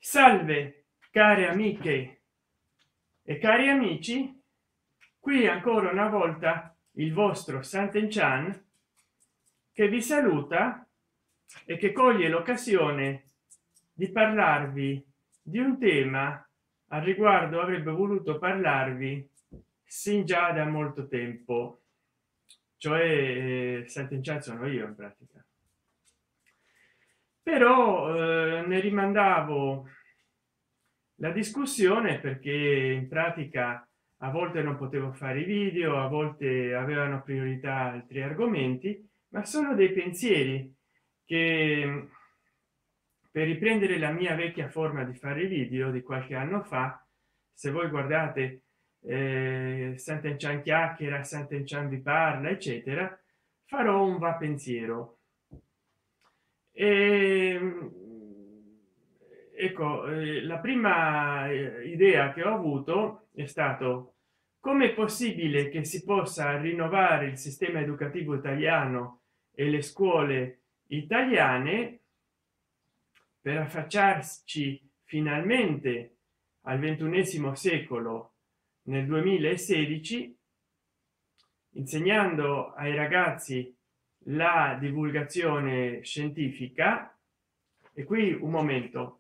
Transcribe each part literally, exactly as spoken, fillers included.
Salve care amiche e cari amici, qui ancora una volta il vostro Sant'Enchan che vi saluta e che coglie l'occasione di parlarvi di un tema al riguardo avrebbe voluto parlarvi sin già da molto tempo, cioè eh, Sant'Enchan sono io in pratica, però eh, ne rimandavo la discussione perché in pratica a volte non potevo fare i video, a volte avevano priorità altri argomenti, ma sono dei pensieri che, per riprendere la mia vecchia forma di fare i video di qualche anno fa, se voi guardate eh, Sant'Enchan chiacchiera, Sant'Enchan vi parla eccetera, farò un va pensiero. E, ecco, eh, la prima eh, idea che ho avuto è stato: come è possibile che si possa rinnovare il sistema educativo italiano e le scuole italiane per affacciarci finalmente al ventunesimo secolo nel duemilasedici, insegnando ai ragazzi la divulgazione scientifica. E qui un momento,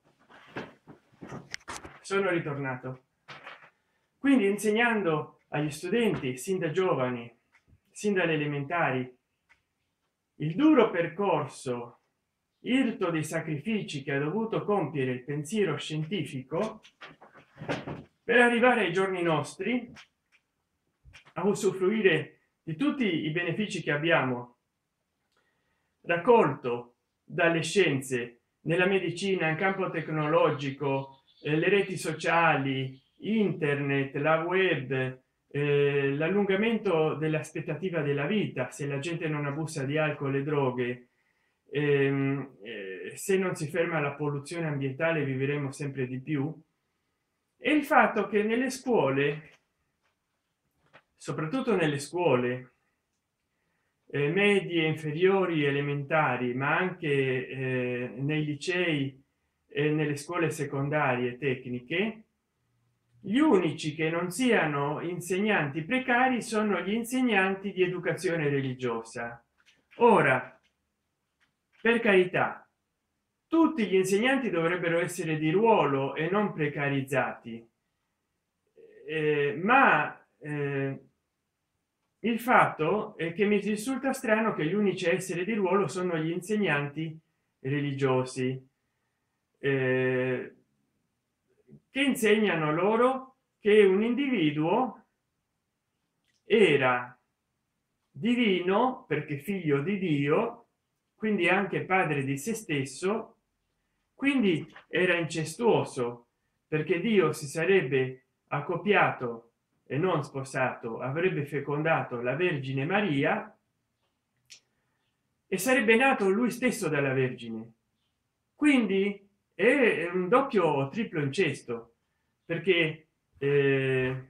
sono ritornato. Quindi insegnando agli studenti sin da giovani, sin dalle elementari, il duro percorso irto dei sacrifici che ha dovuto compiere il pensiero scientifico per arrivare ai giorni nostri, a usufruire di tutti i benefici che abbiamo raccolto dalle scienze, nella medicina, in campo tecnologico, eh, le reti sociali, internet, la web, eh, l'allungamento dell'aspettativa della vita se la gente non abusa di alcol e droghe, ehm, eh, se non si ferma la polluzione ambientale vivremo sempre di più. E il fatto che nelle scuole, soprattutto nelle scuole eh, medie, inferiori, elementari, ma anche eh, nei licei e nelle scuole secondarie tecniche, gli unici che non siano insegnanti precari sono gli insegnanti di educazione religiosa. Ora, per carità, tutti gli insegnanti dovrebbero essere di ruolo e non precarizzati, eh, ma eh, il fatto è che mi risulta strano che gli unici a essere di ruolo sono gli insegnanti religiosi, eh, che insegnano loro che un individuo era divino perché figlio di Dio, quindi anche padre di se stesso, quindi era incestuoso perché Dio si sarebbe accoppiato e non sposato, avrebbe fecondato la Vergine Maria e sarebbe nato lui stesso dalla Vergine. Quindi è un doppio o triplo incesto, perché eh,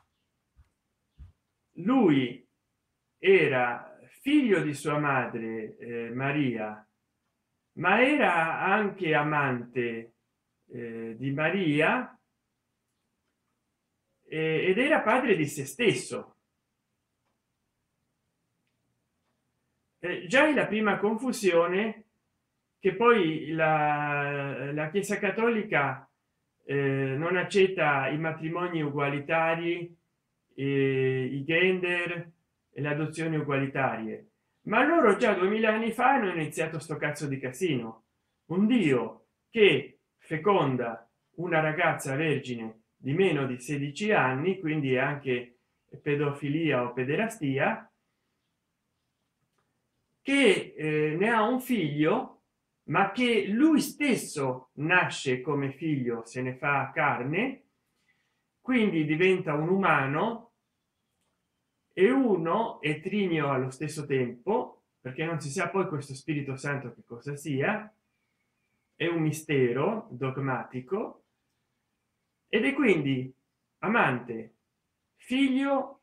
lui era figlio di sua madre eh, Maria, ma era anche amante eh, di Maria eh, ed era padre di se stesso. Eh, già è la prima confusione che poi la, la Chiesa Cattolica eh, non accetta i matrimoni ugualitari, eh, i gender e le adozioni ugualitarie, ma loro già duemila anni fa hanno iniziato sto cazzo di casino. Un dio che feconda una ragazza vergine di meno di sedici anni, quindi è anche pedofilia o pederastia, che eh, ne ha un figlio ma che lui stesso nasce come figlio, se ne fa carne, quindi diventa un umano e uno e trigno allo stesso tempo, perché non si sa poi questo Spirito Santo che cosa sia, è un mistero dogmatico, ed è quindi amante, figlio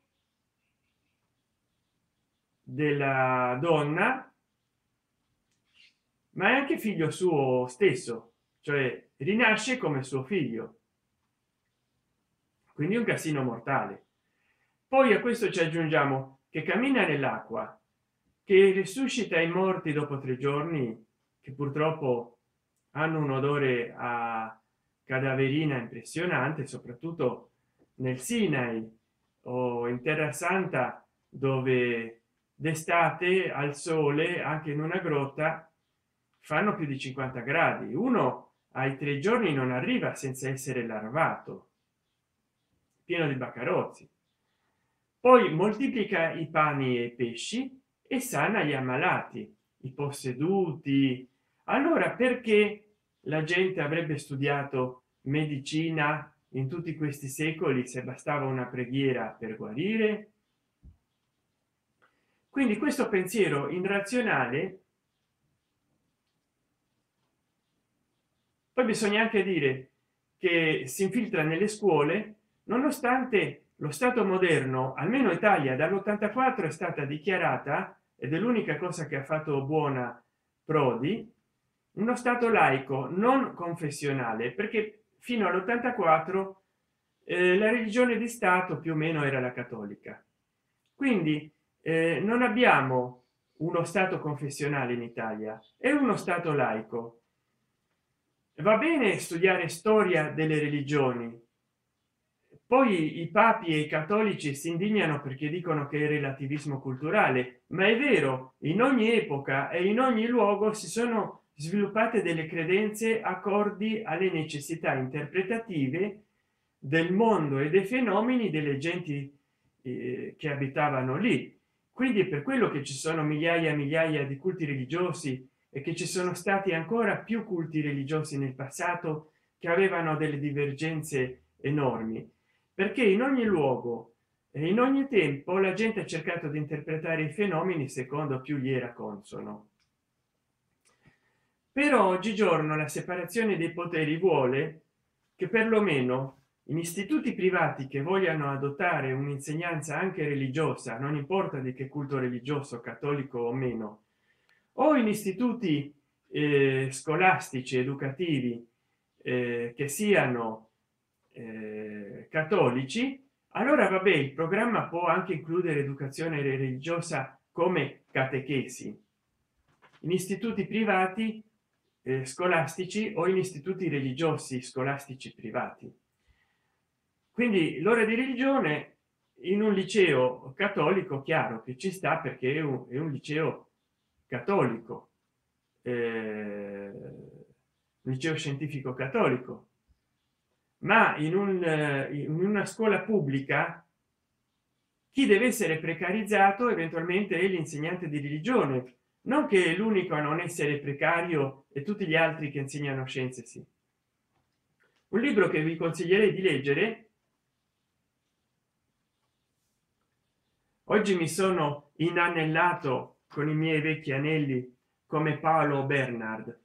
della donna, ma è anche figlio suo stesso, cioè rinasce come suo figlio, quindi un casino mortale. Poi a questo ci aggiungiamo che cammina nell'acqua, che risuscita i morti dopo tre giorni, che purtroppo hanno un odore a cadaverina impressionante, soprattutto nel Sinai o in Terra Santa, dove d'estate al sole anche in una grotta fanno più di cinquanta gradi. Uno ai tre giorni non arriva senza essere larvato, pieno di baccarozzi. Poi moltiplica i pani e i pesci e sana gli ammalati, i posseduti. Allora perché la gente avrebbe studiato medicina in tutti questi secoli se bastava una preghiera per guarire? Quindi questo pensiero irrazionale. Poi bisogna anche dire che si infiltra nelle scuole, nonostante lo stato moderno, almeno Italia dall'ottantaquattro è stata dichiarata, ed è l'unica cosa che ha fatto buona Prodi, uno stato laico non confessionale, perché fino all'ottantaquattro eh, la religione di stato più o meno era la cattolica. Quindi eh, non abbiamo uno stato confessionale in Italia, è uno stato laico. Va bene studiare storia delle religioni, poi i papi e i cattolici si indignano perché dicono che è relativismo culturale, ma è vero, in ogni epoca e in ogni luogo si sono sviluppate delle credenze accordi alle necessità interpretative del mondo e dei fenomeni delle genti eh, che abitavano lì. Quindi è per quello che ci sono migliaia e migliaia di culti religiosi e che ci sono stati ancora più culti religiosi nel passato che avevano delle divergenze enormi, perché in ogni luogo e in ogni tempo la gente ha cercato di interpretare i fenomeni secondo più gli era consono. Però oggigiorno la separazione dei poteri vuole che perlomeno in istituti privati che vogliano adottare un'insegnanza anche religiosa, non importa di che culto religioso, cattolico o meno, o in istituti eh, scolastici educativi eh, che siano eh, cattolici, allora vabbè, il programma può anche includere educazione religiosa come catechesi in istituti privati eh, scolastici o in istituti religiosi scolastici privati. Quindi l'ora di religione in un liceo cattolico, chiaro che ci sta, perché è un, è un liceo cattolico, eh, un liceo scientifico cattolico, ma in, un, in una scuola pubblica chi deve essere precarizzato eventualmente è l'insegnante di religione, non che è l'unico a non essere precario e tutti gli altri che insegnano scienze sì. Un libro che vi consiglierei di leggere, oggi mi sono inanellato con i miei vecchi anelli come Paolo Bernard,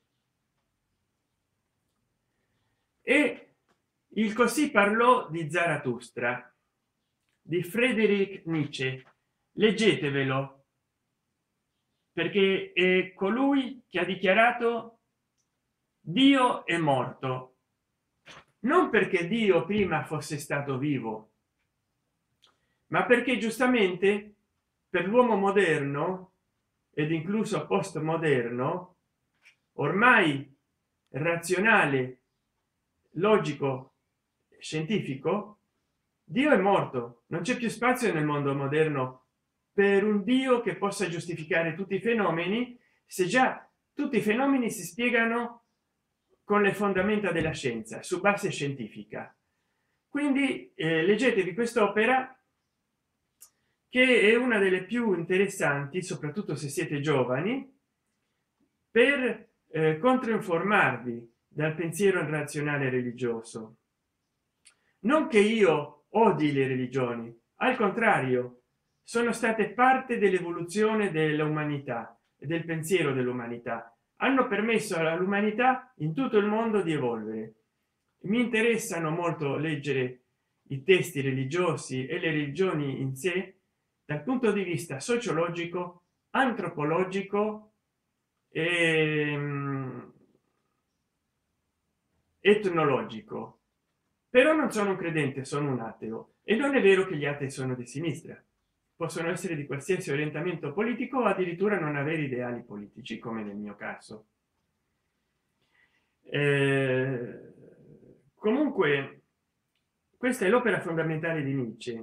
e il Così parlò di Zarathustra di Friedrich Nietzsche. Leggetevelo, perché è colui che ha dichiarato Dio è morto, non perché Dio prima fosse stato vivo, ma perché giustamente per l'uomo moderno ed incluso postmoderno, ormai razionale, logico, scientifico, Dio è morto. Non c'è più spazio nel mondo moderno per un Dio che possa giustificare tutti i fenomeni, se già tutti i fenomeni si spiegano con le fondamenta della scienza, su base scientifica. Quindi eh, leggetevi quest'opera, che è una delle più interessanti, soprattutto se siete giovani, per eh, controinformarvi dal pensiero razionale religioso. Non che io odi le religioni, al contrario, sono state parte dell'evoluzione dell'umanità e del pensiero dell'umanità, hanno permesso all'umanità in tutto il mondo di evolvere. Mi interessano molto leggere i testi religiosi e le religioni in sé dal punto di vista sociologico, antropologico e etnologico, però non sono un credente, sono un ateo. E non è vero che gli atei sono di sinistra, possono essere di qualsiasi orientamento politico o addirittura non avere ideali politici, come nel mio caso. Eh, comunque questa è l'opera fondamentale di Nietzsche,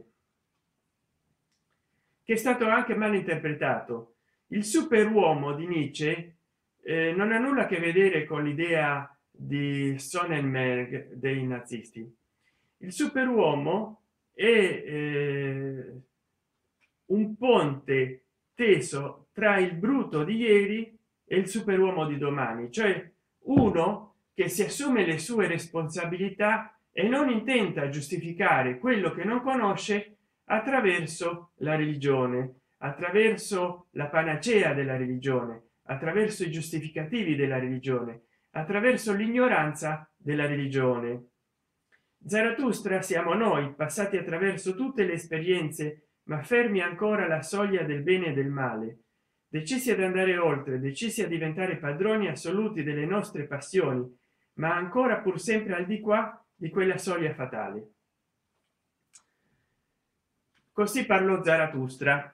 che è stato anche mal interpretato. Il superuomo di Nietzsche eh, non ha nulla a che vedere con l'idea di Sonnenberg dei nazisti. Il superuomo è eh, un ponte teso tra il bruto di ieri e il superuomo di domani, cioè uno che si assume le sue responsabilità e non intenta giustificare quello che non conosce attraverso la religione, attraverso la panacea della religione, attraverso i giustificativi della religione, attraverso l'ignoranza della religione. Zarathustra siamo noi, passati attraverso tutte le esperienze ma fermi ancora alla soglia del bene e del male, decisi ad andare oltre, decisi a diventare padroni assoluti delle nostre passioni, ma ancora pur sempre al di qua di quella soglia fatale. Così parlò Zarathustra.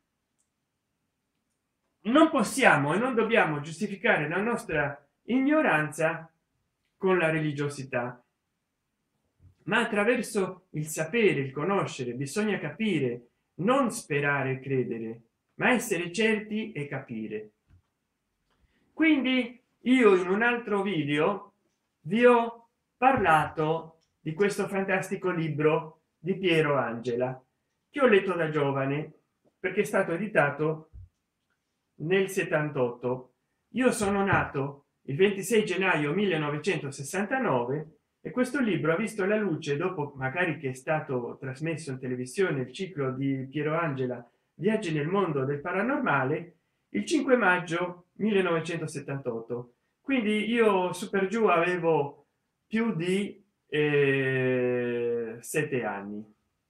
Non possiamo e non dobbiamo giustificare la nostra ignoranza con la religiosità, ma attraverso il sapere, il conoscere. Bisogna capire, non sperare e credere, ma essere certi e capire. Quindi io in un altro video vi ho parlato di questo fantastico libro di Piero Angela, che ho letto da giovane perché è stato editato nel settantotto. Io sono nato il ventisei gennaio millenovecentosessantanove e questo libro ha visto la luce dopo magari che è stato trasmesso in televisione il ciclo di Piero Angela Viaggi nel mondo del paranormale il cinque maggio millenovecentosettantotto. Quindi io su per giù avevo più di eh, sette anni,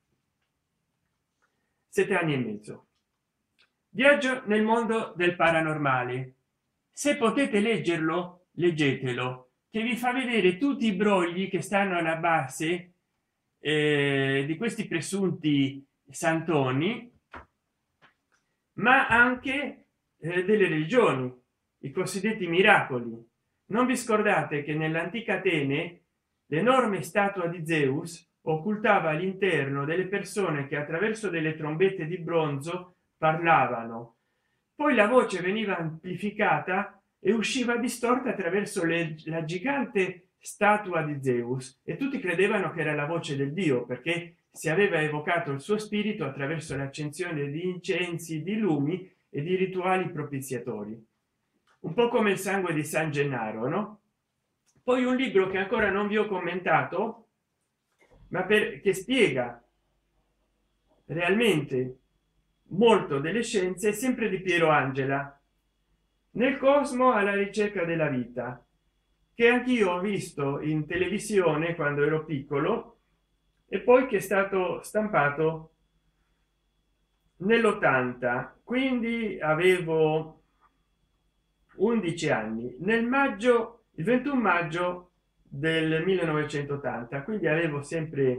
sette anni e mezzo. Viaggio nel mondo del paranormale. Se potete leggerlo, leggetelo, che vi fa vedere tutti i brogli che stanno alla base eh, di questi presunti santoni, ma anche eh, delle religioni, i cosiddetti miracoli. Non vi scordate che nell'antica Atene l'enorme statua di Zeus occultava all'interno delle persone che attraverso delle trombette di bronzo parlavano, poi la voce veniva amplificata e usciva distorta attraverso le, la gigante statua di Zeus, e tutti credevano che era la voce del dio, perché si aveva evocato il suo spirito attraverso l'accensione di incensi, di lumi e di rituali propiziatori, un po' come il sangue di San Gennaro, no? Poi un libro che ancora non vi ho commentato, ma per, che spiega realmente molto delle scienze, sempre di Piero Angela, Nel cosmo alla ricerca della vita, che anch'io ho visto in televisione quando ero piccolo e poi che è stato stampato nell'ottanta, quindi avevo undici anni, nel maggio, il ventuno maggio del millenovecentottanta, quindi avevo sempre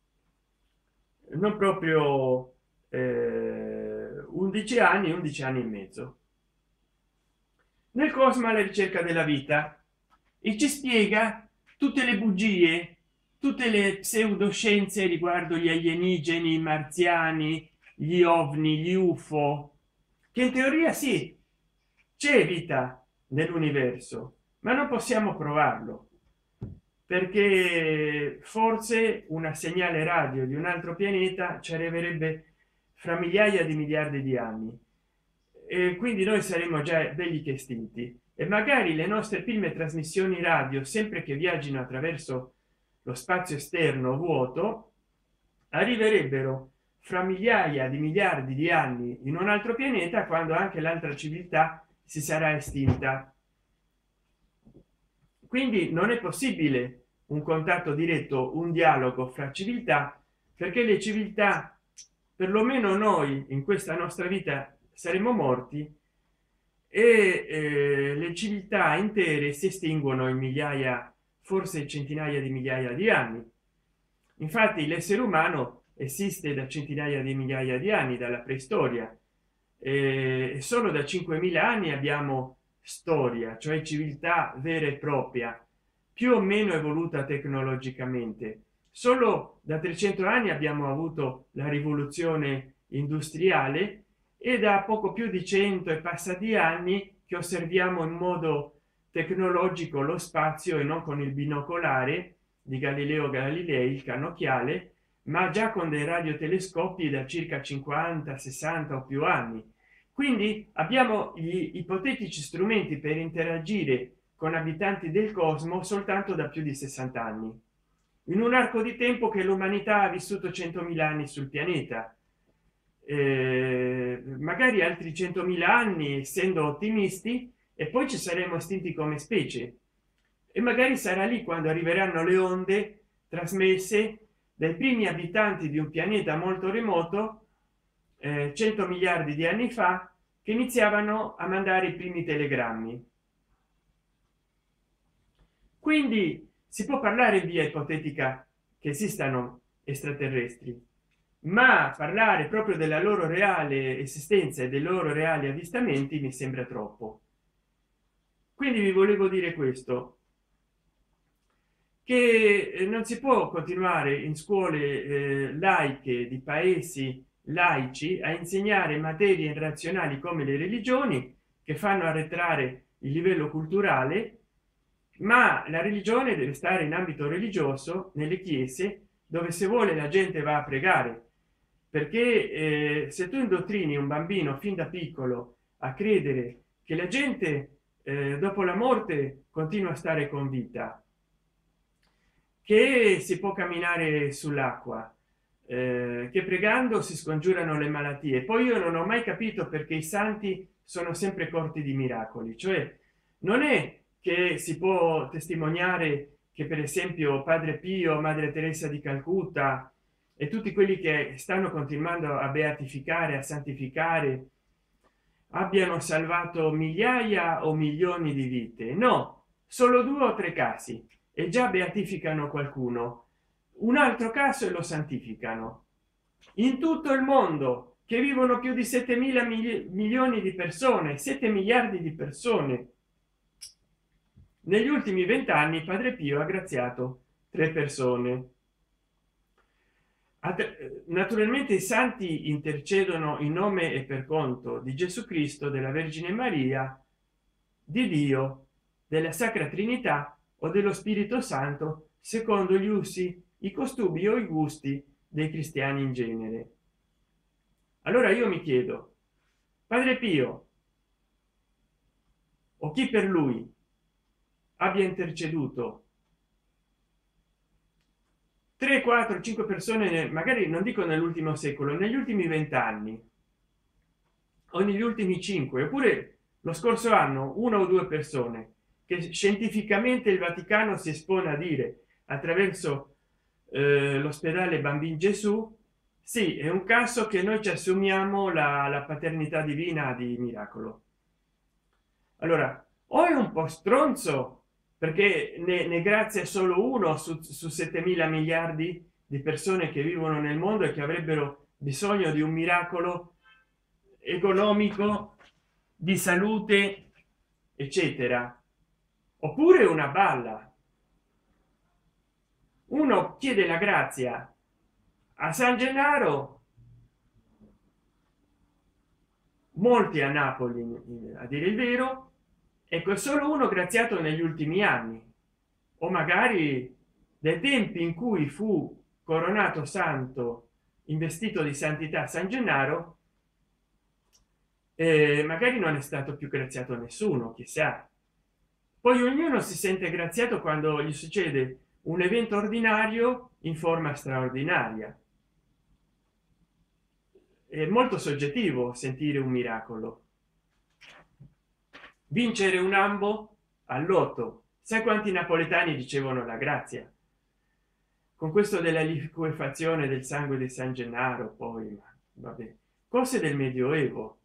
non proprio eh, undici anni, undici anni e mezzo. Nel cosmo alla ricerca della vita, e ci spiega tutte le bugie, tutte le pseudoscienze riguardo gli alienigeni, i marziani, gli ovni, gli U F O, che in teoria sì, c'è vita nell'universo, ma non possiamo provarlo, perché forse una segnale radio di un altro pianeta ci arriverebbe fra migliaia di miliardi di anni, e quindi noi saremmo già belli che estinti, e magari le nostre prime trasmissioni radio, sempre che viaggino attraverso lo spazio esterno vuoto, arriverebbero fra migliaia di miliardi di anni in un altro pianeta, quando anche l'altra civiltà si sarà estinta. Quindi non è possibile un contatto diretto, un dialogo fra civiltà, perché le civiltà, perlomeno noi in questa nostra vita saremo morti, e eh, le civiltà intere si estinguono in migliaia, forse centinaia di migliaia di anni. Infatti l'essere umano esiste da centinaia di migliaia di anni, dalla preistoria, e solo da cinquemila anni abbiamo storia, cioè civiltà vera e propria, più o meno evoluta tecnologicamente. Solo da trecento anni abbiamo avuto la rivoluzione industriale e da poco più di cento e passati anni che osserviamo in modo tecnologico lo spazio, e non con il binocolare di Galileo Galilei, il cannocchiale, ma già con dei radiotelescopi da circa cinquanta sessanta o più anni. Quindi abbiamo gli ipotetici strumenti per interagire con abitanti del cosmo soltanto da più di sessanta anni, in un arco di tempo che l'umanità ha vissuto centomila anni sul pianeta. Eh, magari altri centomila anni, essendo ottimisti, e poi ci saremo estinti come specie, e magari sarà lì quando arriveranno le onde trasmesse dai primi abitanti di un pianeta molto remoto, eh, cento miliardi di anni fa, che iniziavano a mandare i primi telegrammi. Quindi si può parlare in via ipotetica che esistano extraterrestri, ma parlare proprio della loro reale esistenza e dei loro reali avvistamenti mi sembra troppo. Quindi vi volevo dire questo, che non si può continuare in scuole eh, laiche di paesi laici a insegnare materie irrazionali come le religioni, che fanno arretrare il livello culturale, ma la religione deve stare in ambito religioso, nelle chiese, dove se vuole la gente va a pregare, perché eh, se tu indottrini un bambino fin da piccolo a credere che la gente eh, dopo la morte continua a stare con vita, che si può camminare sull'acqua, eh, che pregando si scongiurano le malattie, poi io non ho mai capito perché i santi sono sempre corti di miracoli. Cioè non è che si può testimoniare che per esempio padre Pio, madre Teresa di Calcutta e tutti quelli che stanno continuando a beatificare, a santificare, abbiano salvato migliaia o milioni di vite. No, solo due o tre casi e già beatificano qualcuno, un altro caso e lo santificano. In tutto il mondo, che vivono più di sette mila milioni di persone, sette miliardi di persone, negli ultimi vent'anni padre Pio ha graziato tre persone. Naturalmente i santi intercedono in nome e per conto di Gesù Cristo, della Vergine Maria, di Dio, della Sacra Trinità o dello Spirito Santo, secondo gli usi, i costumi o i gusti dei cristiani in genere. Allora io mi chiedo, padre Pio o chi per lui abbia interceduto tre quattro cinque persone, magari non dico nell'ultimo secolo, negli ultimi vent'anni o negli ultimi cinque, oppure lo scorso anno, una o due persone che scientificamente il Vaticano si espone a dire attraverso eh, l'ospedale Bambin Gesù, sì, è un caso che noi ci assumiamo la, la paternità divina di Miracolo. Allora, o è un po' stronzo perché ne, ne grazia solo uno su, su settemila miliardi di persone che vivono nel mondo e che avrebbero bisogno di un miracolo economico, di salute, eccetera, oppure una balla. Uno chiede la grazia a San Gennaro, molti a Napoli a dire il vero, ecco, è solo uno graziato negli ultimi anni, o magari dai tempi in cui fu coronato santo, investito di santità San Gennaro, eh, magari non è stato più graziato nessuno, chissà. Poi ognuno si sente graziato quando gli succede un evento ordinario in forma straordinaria. È molto soggettivo sentire un miracolo. Vincere un ambo al lotto, sai quanti napoletani dicevano la grazia con questo della liquefazione del sangue di San Gennaro? Poi ma vabbè, cose del medioevo.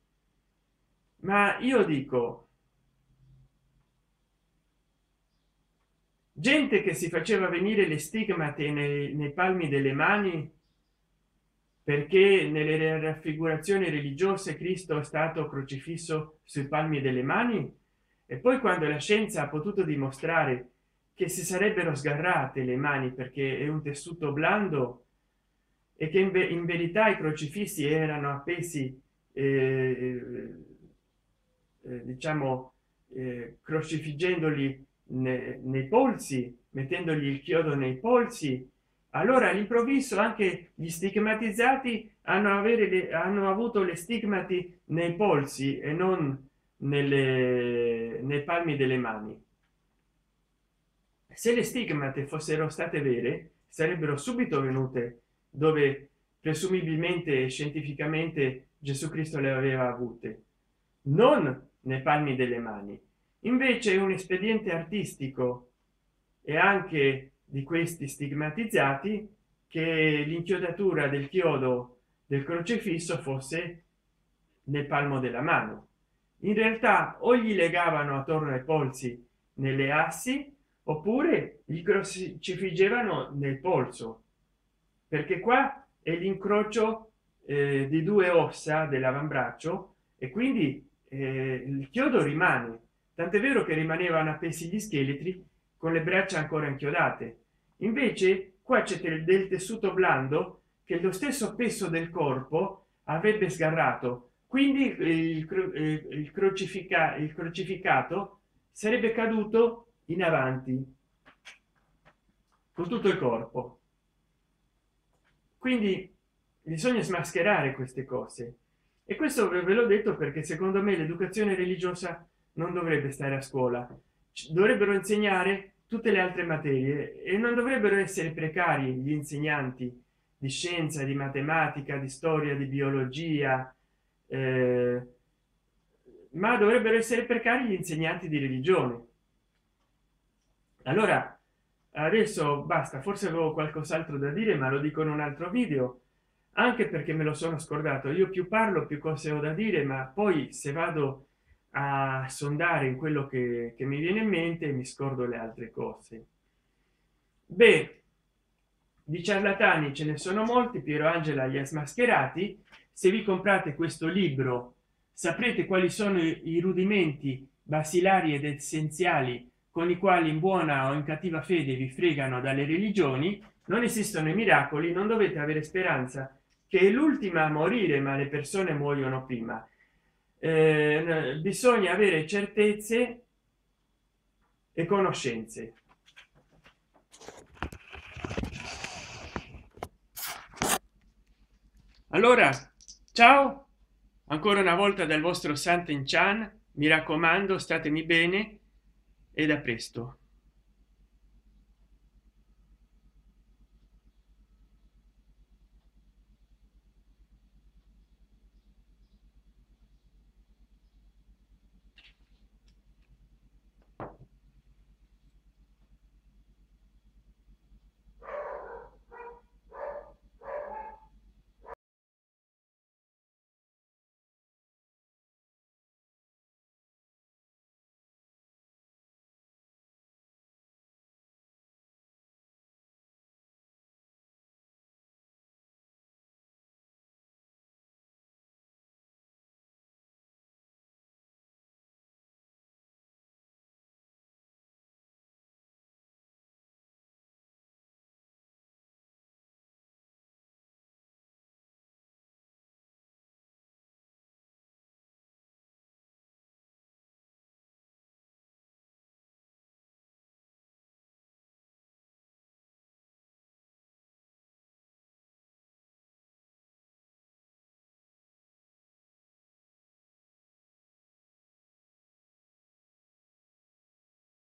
Ma io dico, gente che si faceva venire le stigmate nei, nei palmi delle mani perché nelle raffigurazioni religiose Cristo è stato crocifisso sui palmi delle mani, e poi quando la scienza ha potuto dimostrare che si sarebbero sgarrate le mani perché è un tessuto blando e che in, ve in verità i crocifissi erano appesi eh, eh, diciamo eh, crocifiggendoli ne, nei polsi, mettendogli il chiodo nei polsi, allora all'improvviso anche gli stigmatizzati hanno avere le, hanno avuto le stigmati nei polsi e non nelle nei palmi delle mani. Se le stigmate fossero state vere, sarebbero subito venute dove presumibilmente e scientificamente Gesù Cristo le aveva avute, non nei palmi delle mani. Invece è un espediente artistico e anche di questi stigmatizzati che l'inchiodatura del chiodo del crocefisso fosse nel palmo della mano. In realtà o gli legavano attorno ai polsi nelle assi oppure gli crocifiggevano nel polso, perché qua è l'incrocio eh, di due ossa dell'avambraccio e quindi eh, il chiodo rimane, tant'è vero che rimanevano appesi gli scheletri con le braccia ancora inchiodate. Invece qua c'è del, del tessuto blando che lo stesso peso del corpo avrebbe sgarrato, quindi il, il, il, crocifica, il crocificato sarebbe caduto in avanti con tutto il corpo. Quindi bisogna smascherare queste cose, e questo ve l'ho detto perché secondo me l'educazione religiosa non dovrebbe stare a scuola, dovrebbero insegnare tutte le altre materie e non dovrebbero essere precari gli insegnanti di scienza, di matematica, di storia, di biologia, eh, ma dovrebbero essere precari gli insegnanti di religione. Allora adesso basta, forse avevo qualcos'altro da dire ma lo dico in un altro video, anche perché me lo sono scordato. Io più parlo più cose ho da dire, ma poi se vado a sondare in quello che, che mi viene in mente mi scordo le altre cose. Beh, di ciarlatani ce ne sono molti, Piero Angela li ha smascherati. Se vi comprate questo libro saprete quali sono i rudimenti basilari ed essenziali con i quali in buona o in cattiva fede vi fregano dalle religioni. Non esistono i miracoli, non dovete avere speranza, che è l'ultima a morire, ma le persone muoiono prima. Eh, bisogna avere certezze e conoscenze. Allora, ciao ancora una volta dal vostro Santen Chan, mi raccomando, statemi bene e da presto.